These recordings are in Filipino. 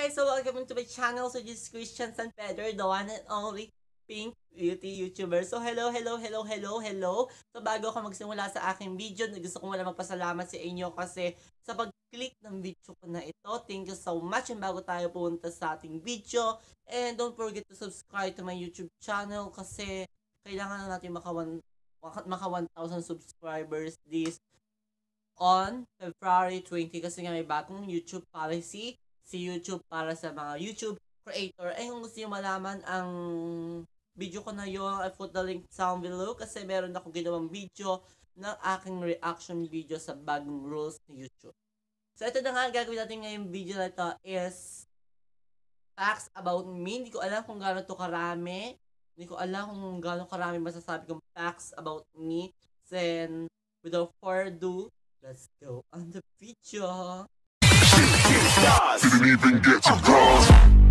guys, so welcome to my channel. So this is Christian San Pedro, the one and only Pink Beauty YouTuber. So hello. So bago ako magsimula sa aking video, gusto ko muna magpasalamat sa inyo kasi sa pag-click ng video ko na ito. Thank you so much. And bago tayo pumunta sa ating video, and don't forget to subscribe to my YouTube channel kasi kailangan na natin maka 1,000 subscribers this on February 20 kasi nga may bagong YouTube policy si YouTube para sa mga YouTube creator. Eh kung gusto nyo malaman ang video ko na yun, I put the link down below kasi meron ako ginawang video ng aking reaction video sa bagong rules ni YouTube. So ito na nga, gagawin natin ngayong video na ito is facts about me. Hindi ko alam kung gaano to karami. Hindi ko alam kung gaano karami masasabi kong facts about me. Then, without further ado, let's go on the video. Didn't even get to cross.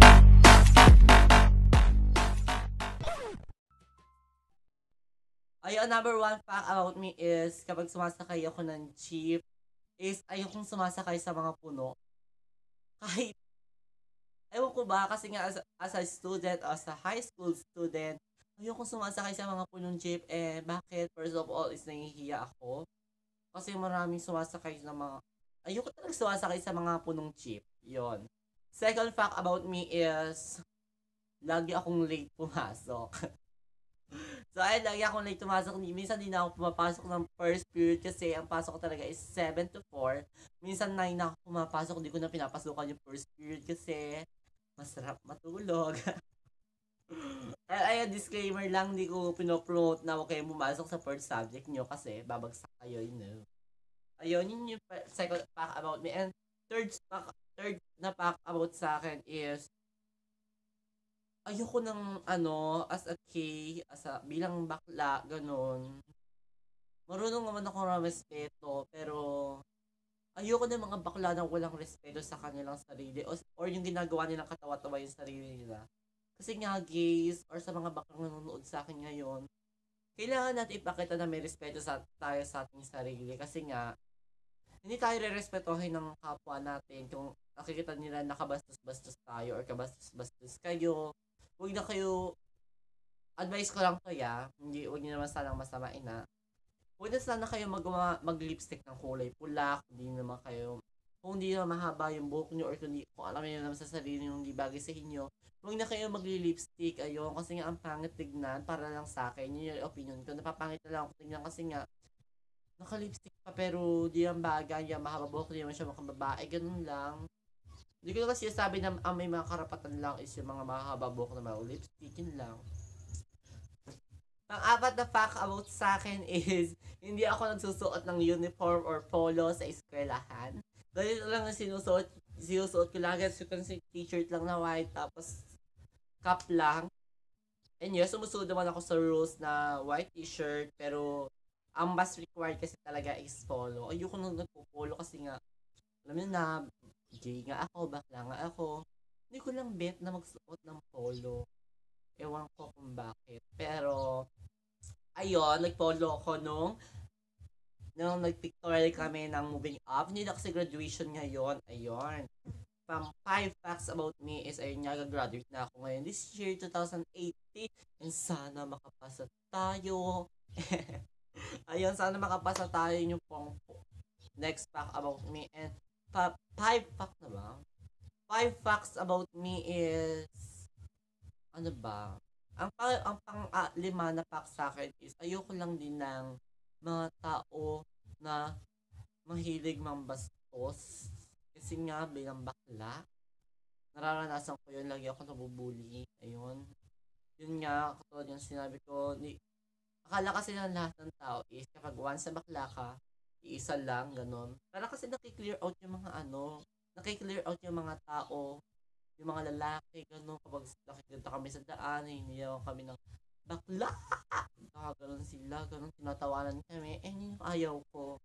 Ayun, number one fact about me is kapag sumasakay ako ng jeep, is ayokong sumasakay sa mga puno. Kahit, ewan ko ba, kasi nga as a student, as a high school student, ayokong sumasakay sa mga punong jeep. Eh, bakit? First of all, is nahihiya ako. Kasi maraming sumasakay sa mga... Ayoko talaga sumasakay sa mga punong jeep. Yon. Second fact about me is... Lagi akong late pumasok. So, lagi akong late pumasok. Minsan di na ako pumapasok ng first period kasi ang pasok ko talaga is 7 to 4. Minsan 9 na ako pumapasok. Hindi ko na pinapasukan yung first period kasi masarap matulog. Ayun, disclaimer lang, hindi ko pinopromote na huwag kayong pumasok sa first subject nyo kasi babagsak kayo, you know. Ayun, yun yung second fact about me. And third na fact about sa akin is ayoko ng as a bilang bakla, ganun. Marunong naman ako ng respeto, pero ayoko ng mga bakla na walang respeto sa kanilang sarili or yung ginagawa nilang katawa-tawa yung sarili nila. Kasi nga gays or sa mga baklang nanonood sa akin ngayon, kailangan natin ipakita na may respeto tayo sa ating sarili. Kasi nga, hindi tayo re-respetohin ng kapwa natin kung nakikita nila nakabastos-bastos tayo or kabastos-bastos kayo. Huwag na kayo, advice ko lang to huwag niyo naman sanang masamain na. Huwag na sana kayo mag-lipstick ng kulay pula, kung hindi na mahaba yung buhok nyo or kung alam niyo naman sa sarili nyo hindi bagay sa inyo, huwag na kayo magli-lipstick, ayun, kasi nga ang pangit tignan, para lang sa akin, yun yung opinion ko, napapangit na lang ako tignan kasi nga, naka-lipstick pa pero di ang bagay, yung mahaba buhok, di naman siya makababae, ganun lang. Hindi ko kasi sabi na may mga karapatan lang is yung mga mahaba buhok na mga lipstick, yun lang. Pang-apat na fact about sa akin is, hindi ako nagsusuot ng uniform or polo sa eskwelahan. Dahil lang ang sinusuot ko lagi, t-shirt lang na white, tapos cap lang. And yes, sumusunod naman ako sa rules na white t-shirt, pero ang mas required kasi talaga is polo. Ayoko nung nagpo-polo kasi nga, alam niyo na, gay nga ako, bakla nga ako. Hindi ko lang bet na magsuot ng polo. Ewan ko kung bakit. Pero, ayun, nag-polo ako nung nag-pictorial kami ng moving up. Hindi na kasi graduation ngayon. Ayun. 5 facts about me is, ayun nga, gagraduate na ako ngayon this year, 2018. And sana makapasa tayo. Ayun, sana makapasa tayo yung pong next fact about me. And 5 facts na ba? 5 facts about me is, ano ba? Ang pang-lima na fact sa akin is, ayoko lang din ng mga tao na mahilig mambastos. Kasi nga, bilang bakla, nararanasan ko yun, lagi ako nabubuli. Ayun. Yun nga, katulad yung sinabi ko, akala kasi ng lahat ng tao is, kapag once na bakla ka, iisa lang, ganun. Para kasi nakiklear out yung mga nakiklear out yung mga tao, yung mga lalaki, gano'n, kapag nakikita kami sa daan, hiniyaw kami ng bakla, gano'n sila, gano'n, tinatawanan kami, yun yung ayaw ko.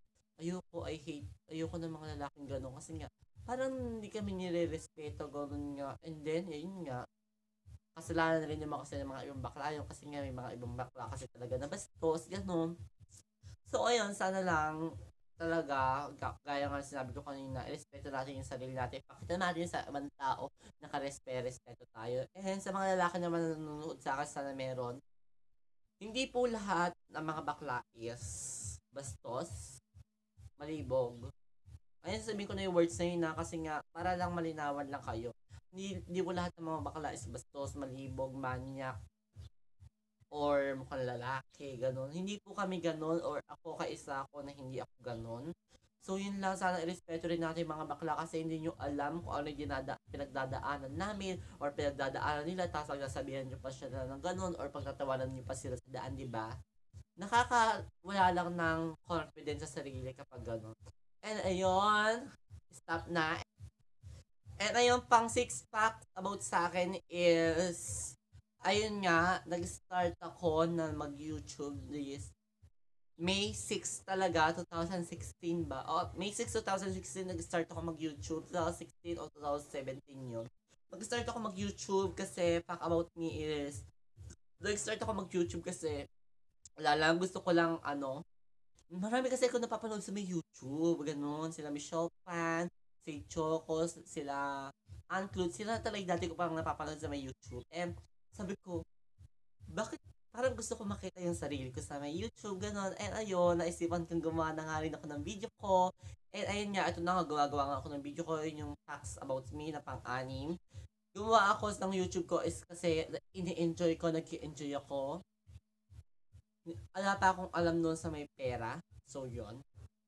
Ayoko ng mga lalaking gano'n, kasi nga, parang hindi kami nire-respeto, gano'n nga, and then, yun nga, kasalanan rin naman kasi ng mga ibang bakla, yun, kasi nga may mga ibang bakla kasi talaga na bastos, gano'n. So, ayun, sana lang, talaga, gaya nga sinabi ko kanina, respeto natin yung sarili natin. Pakita natin sa ibang tao na respeto tayo. And sa mga lalaki naman na nanonood sa akin, sana meron. Hindi po lahat ng mga bakla is bastos, malibog. Ayun, sabihin ko na yung words na yun na kasi nga, para lang malinawan lang kayo. Hindi po lahat ng mga bakla is bastos, malibog, manyak, or mukhang lalaki, ganun. Hindi po kami ganun, or ako kaisa ako na hindi ako ganun. So, yun lang, sana irespeto rin natin mga bakla kasi hindi nyo alam kung ano yung pinagdadaanan namin or pinagdadaanan nila, tapos pagsasabihan nyo pa siya na ng ganun or pagtatawanan nyo pa sila sa daan, di ba? Wala lang ng confidence sa sarili kapag ganun. And ayun, stop na. And ayun, pang 6 facts about sa akin is, ayun nga, nag-start ako na mag-YouTube this May 6 talaga, 2016 ba? May 6, 2016, nag-start ako mag-YouTube. 2016 o 2017 yun. Nag-start ako mag-YouTube kasi fact about me is, nag-start ako mag-YouTube kasi, wala lang, gusto ko lang, marami kasi ako napapanood sa may YouTube, ganun. Sila Michelle Pan, si Chocos, sila Unclude, sila talaga dati ko parang napapanood sa may YouTube. And sabi ko, bakit parang gusto ko makita yung sarili ko sa may YouTube, gano'n. And ayun, naisipan kong gumawa na nga rin ako ng video ko. And ayun nga, ito na nga, gumagawa nga ako ng video ko, yun yung facts about me na pang-anim. Gumawa ako ng YouTube ko is kasi ini-enjoy ko, nag-enjoy ako. Wala pa akong alam noon sa may pera. So, yun.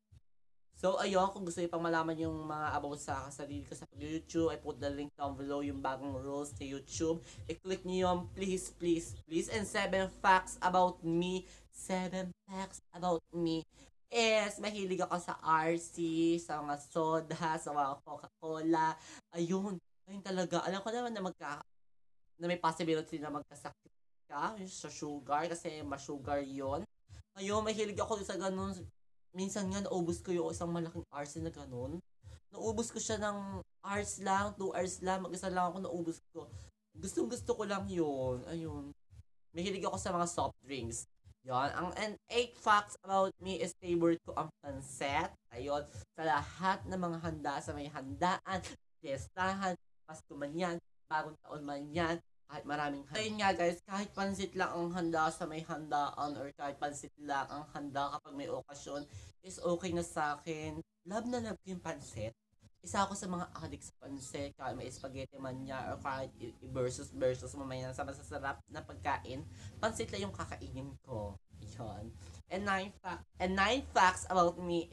So, ayun, kung gusto niyo pang malaman yung mga about sa sarili ko sa YouTube, I put the link down below yung bagong rules sa YouTube. I-click niyo yun, please, please, please. And 7 facts about me. 7 facts about me is mahilig ako sa RC, sa mga soda, sa mga Coca-Cola. Ayun, ayun talaga. Alam ko naman na may possibility na magkasakit ka sa sugar kasi ma-sugar yon. Ayun, mahilig ako sa ganun. Minsan nga naubos ko yung isang malaking RC na ganun. Naubos ko siya ng hours lang, 2 hours lang, mag-isa lang ako naubos ko. Gustong gusto ko lang yun. Ayun. Mahilig ako sa mga soft drinks. Yon. And 8 facts about me is favorite ko ang panset. Ayun. Sa lahat ng mga handa, sa may handaan, fiestahan, Pasko man yan, bagong taon man yan, kahit maraming handa. Ayun nga guys, kahit pansit lang ang handa sa may handaan or kahit pansit lang ang handa kapag may okasyon, is okay na sa akin. Love na love ko yung pansit. Isa ako sa mga addict sa pansit, kahit may spaghetti man niya or kahit versus mamaya sa masasarap na pagkain, pansit lang yung kakainin ko. Yun. And 9 facts about me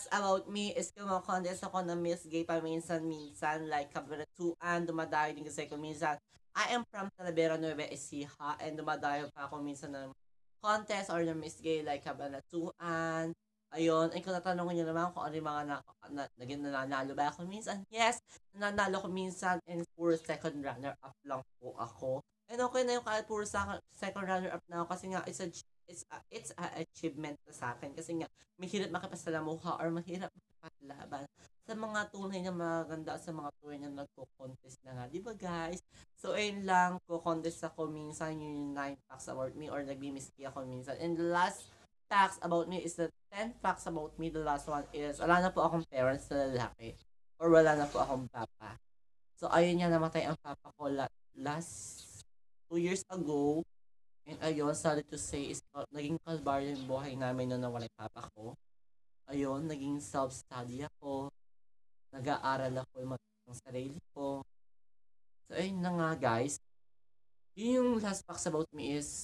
is kumakondes ako na Miss Gay paminsan-minsan like kabaratuan, dumadayo din kasi ko minsan. I am from Talavera, Nueva Ecija and dumadayo pa ako minsan ng contest or ng Miss Gay like kabaratuan. Ayun, ay kung tatanungin niyo naman kung ano yung mga naging nananalo ba ako minsan. Yes, nananalo ko minsan and puro second runner-up lang po ako. And okay na yung kahit puro second runner-up na ako kasi nga it's a achievement na sa akin kasi nga mahirap makipasalamuha or mahirap makipaglaban sa mga tunay na maganda at sa mga tunay na nagko-contest na nga. Di ba guys? So, ayun lang, ko-contest ako minsan yung 9 facts about me or nagbi-miski ako minsan. And the last facts about me is the 10 facts about me. The last one is, wala na po akong parents na lalaki or wala na po akong papa. So, ayun nga, namatay ang papa ko last 2 years ago. And ayun, sorry to say, is naging kalbaryo yung buhay namin nung nawala yung papa ko. Ayun, naging self-study ako. Nag-aaral ako ng sarili ko. So, ayun na nga guys. Yun yung last facts about me is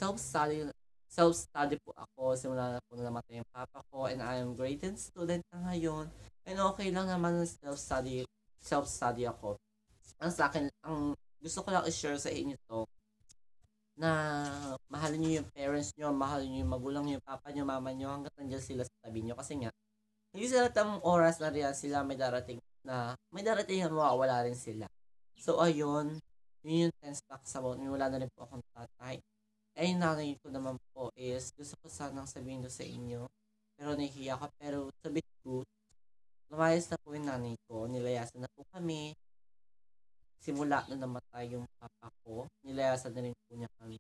self-study po ako. Simula na po na namatay yung papa ko and I am grade 10 student na ngayon. And okay lang naman ng self-study ako. Ang sa akin, ang gusto ko lang i-share sa inyo to na mahalin nyo yung parents nyo, mahalin nyo yung magulang nyo, papa nyo, mama nyo, hanggat nandiyan sila sa tabi nyo. Kasi nga, hindi sila tamang oras na riyan sila may darating na mawawala rin sila. So, ayun, yun yung 10 facts about me. Wala na rin po akong tatay. Ay, nanay ko naman po is, gusto ko sanang sabihin to sa inyo. Pero nahihiya ko. Pero sa truth, lumayas na po yung nanay ko. Nilayasan na po kami. Simula na namatay yung papa ko. Nilayasan na rin po niya kami.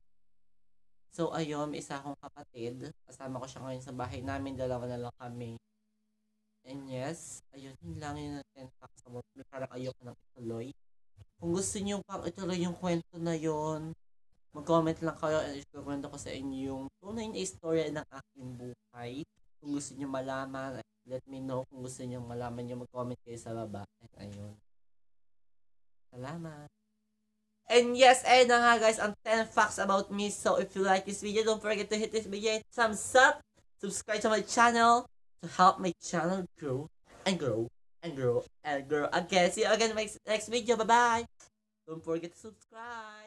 So, ayun, may isa akong kapatid. Kasama ko siya ngayon sa bahay namin. Dalawa na lang kami. And yes, ayun, yun lang yung 10 facts about me. Parang ayoko nang ituloy. Kung gusto niyo pang ituloy yung kwento na yon, mag-comment lang kayo and ikukwento ko sa inyo yung tunay na istorya ng aking buhay. Kung gusto niyo malaman, let me know. Kung gusto niyo malaman niyo, mag-comment kayo sa baba. And ayun. Salamat. And yes, ayun na nga guys, ang 10 facts about me. So if you like this video, don't forget to hit this video and thumbs up. Subscribe to my channel to help my channel grow and grow and grow and grow again. See you again in my next video. Bye-bye. Don't forget to subscribe.